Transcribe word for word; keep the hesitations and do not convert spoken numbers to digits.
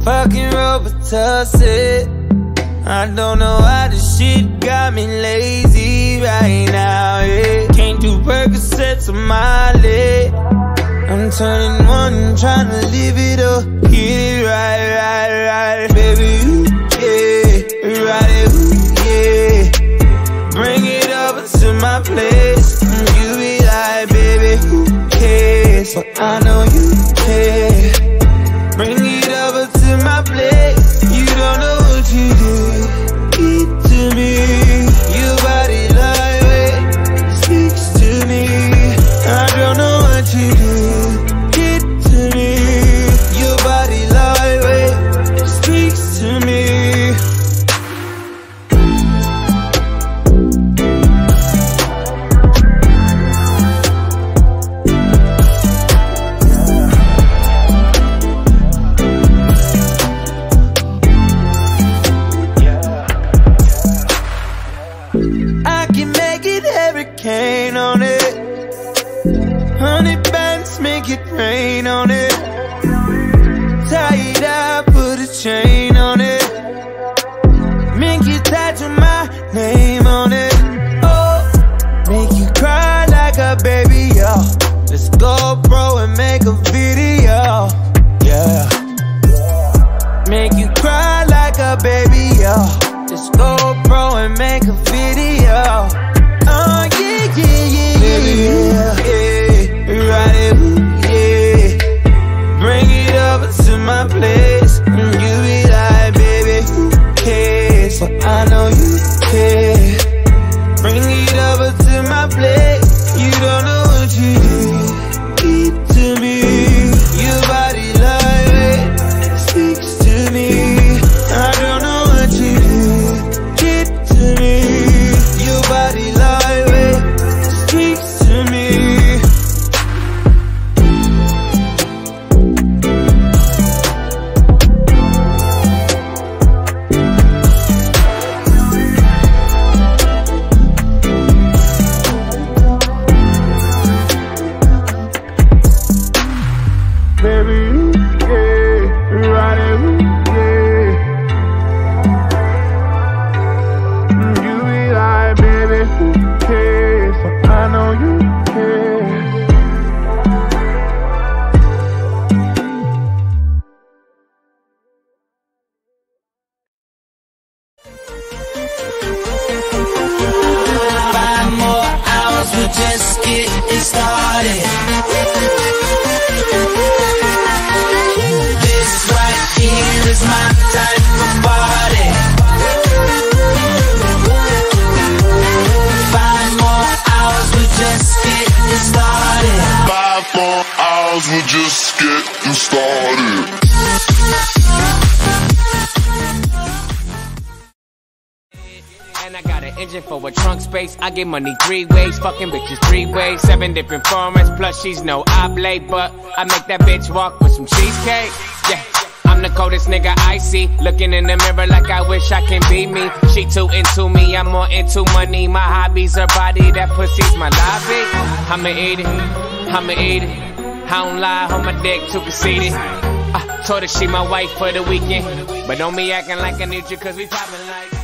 Fuckin Robitussin. I don't know why this shit got me lazy right now, yeah. Can't do Percocets on my leg. I'm turning one, trying to live it up. Get it right, right, right. Baby, ooh, yeah. Ride it, ooh, yeah. Bring it over to my place. You be like, baby, who cares? But I know you care. Bring it over to my place. You don't know what you do. Eat to me. Your body lightweight speaks to me. I don't know what you do. Get to me. Your body lightweight speaks to me. Cane on it, honey bands make it rain on it. Tie it up, put a chain on it. Make you tattoo my name on it. Oh, make you cry like a baby, yo. Let's go, bro, and make a video, yeah. Make you cry like a baby, yo. Let's go, bro, and make a video. Oh yeah, yeah, yeah, baby, yeah, yeah. Ride it, ooh, yeah. Bring it over to my place. And you be like, baby, who cares? But I know you care. Bring it over to my place. You don't know what you do. Keep to me. Your body lightweight speaks to me. I don't know what you do. Get to me. Your body lightweight speaks to me. Baby, yeah, ride it, yeah. You be like, baby, who cares? But I know you care. Five more hours, we're just getting started. This right here is my type of party. Five more hours, we're just getting started. Five more hours, we're just getting started. And I got an engine for a trunk space. I get money three ways, fucking bitches three ways. Seven different formats, plus she's no oblate. But I make that bitch walk with some cheesecake. Yeah, I'm the coldest nigga I see. Looking in the mirror like I wish I can be me. She too into me, I'm more into money. My hobby's her body, that pussy's my lobby. I'ma eat it, I'ma eat it. I don't lie, hold my dick too conceited. I told her she my wife for the weekend. But don't be acting like I need you, cause we poppin' like